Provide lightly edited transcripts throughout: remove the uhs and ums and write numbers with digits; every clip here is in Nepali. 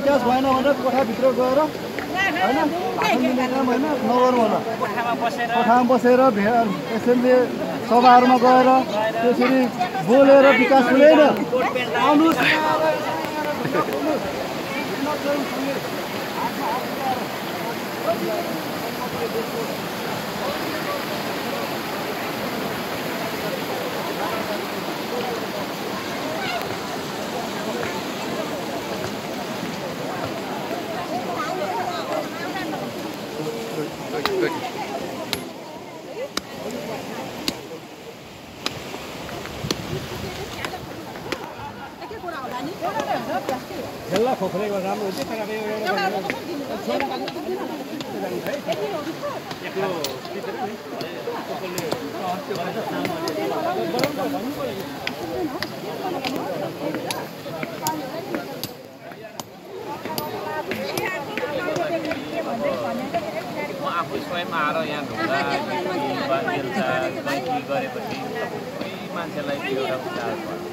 विकास भएन भने कोठाभित्र गएर होइन भाषण दिने काम होइन नगरौँ होला कोठामा बसेर एसेम्ब्ली सभाहरूमा गएर त्यसरी बोलेर विकास हुँदैन आउनुहोस् खेल्ला खोक्रेको राम्रो हुन्छ तर म आफै स्वयं आएर यहाँ ढुङ्गा गरेपछि मान्छेलाई एउटा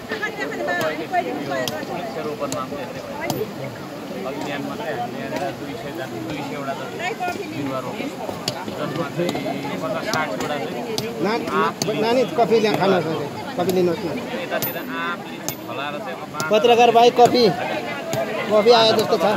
वृक्षरोपणमा पनि त्यस्तै भयो अघि बिहान मात्रै हामीले यहाँनिर 200वटा जति बिरुवा रोप्यौँ जसमा चाहिँ 50-60वटा चाहिँ नानी कफी खानु कफी लिनुहोस् न यतातिर आँप लिची फलाएर चाहिँ पत्रकार भाइ कफी आयो जस्तो छ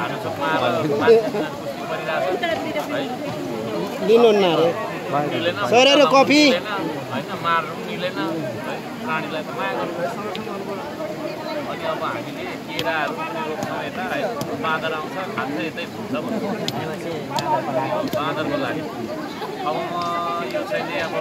लिनुहुन्न अरे सरेर कफी होइन मार्नु मिलेन है प्राणीलाई त माया गर्नुपर्छ अनि अब हामीले केराहरू रोप्छौँ यता है बाँदर आउँछ खान्छ यतै फुल्छ भन्छ बाँदरको लागि अब म यो चाहिँ अब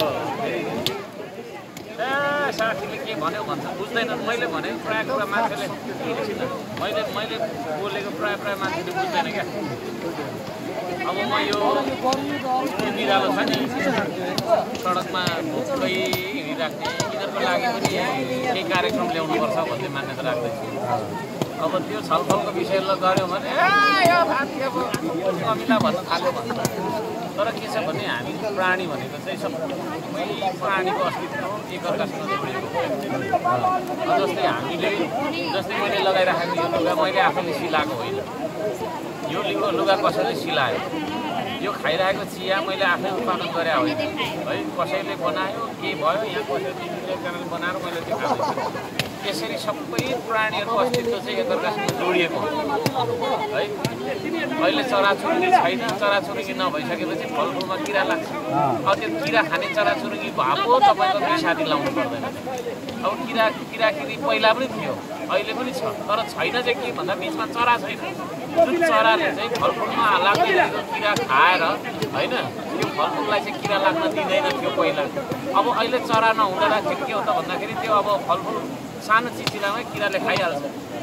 साथीले के भन्यो भन्छ बुझ्दैनन् मैले भनेको प्रायः कुरा मान्छेले मैले बोलेको प्रायः मान्छेले बुझ्दैन क्या अब म यो बिरालो छ नि सडकमा भुक्कै हिँडिराख्ने यिनीहरूको लागि पनि केही कार्यक्रम ल्याउनुपर्छ भन्ने मान्यता राख्दैछु अब त्यो छलफलको विषयलाई गऱ्यो भने यो अमिता भन्न थाल्यो भन्छ तर के छ भने हामी प्राणी भनेको चाहिँ सबै प्राणीको अस्तित्व एकअर्कासँग जोडिएको जस्तै हामीले जस्तै मैले लगाइराखेको यो लुगा मैले आफैले सिलाएको होइन यो लुगा कसैले सिलायो यो खाइरहेको चिया मैले आफै उत्पादन गरे होइन है कसैले बनायो के भयो यहाँ कसैले कारणले बनाएर मैले त्यो खाँदैछु यसरी सबै प्राणीहरूको अस्तित्व चाहिँ एकअर्कासँग जोडिएको है अहिले चराचुरुङ्गी छैन चराचुरुङ्गी नभइसकेपछि फलफुलमा किरा लाग्छ अब त्यो किरा खाने चराचुरुङ्गी भएको तपाईँको विषादी लाउनु पर्दैन अब किराकिरी पहिला पनि थियो अहिले पनि छ तर छैन चाहिँ के भन्दा बिचमा चरा छैन जुन चराले चाहिँ फलफुलमा लाग्ने किरा खाएर होइन त्यो फलफुललाई चाहिँ किरा लाग्न दिँदैन थियो पहिला अब अहिले चरा नहुँदा के हो त भन्दाखेरि त्यो अब फलफुल सानो चिचिलामै किराले खाइहाल्छ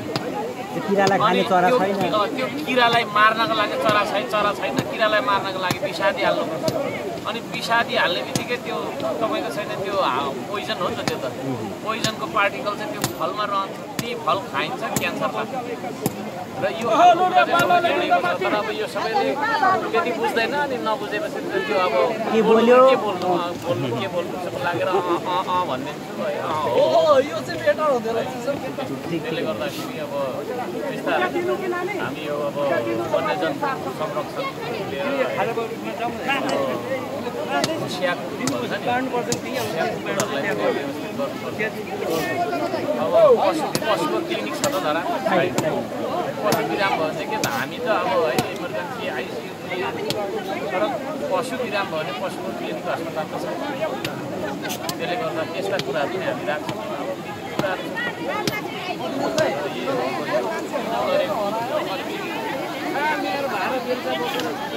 त्यो किरालाई मार्नको लागि चरा छैन किरालाई मार्नको लागि विषादी हाल्नुपर्छ अनि विषादी हाल्ने बित्तिकै त्यो तपाईँको छैन त्यो पोइजन हो नि त त्यो त पोइजनको पार्टिकल चाहिँ त्यो फलमा रहन्छ ती फल खाइन्छ क्यान्सर लाग्छ र यो तर अब यो सबैले त्यति बुझ्दैन अनि नबुझेपछि त्यो अब के बोल्नु जस्तो लागेर भन्ने यो चाहिँ बेटर हुँदैन त्यसले गर्दाखेरि अब बिस्तारै हामी यो अब वन्यजन्तु संरक्षण लिएर स्याकु भन्छ नि अब पशुको क्लिनिक छ त धरा पशु बिराम भयो चाहिँ के त हामी त अब है इमर्जेन्सी आइसियु तर पशु बिराम भयो भने पशुको क्लिनिक अस्पताल त छ त्यसले गर्दा त्यस्ता कुराहरू पनि हामी राख्छौँ अब कुराहरू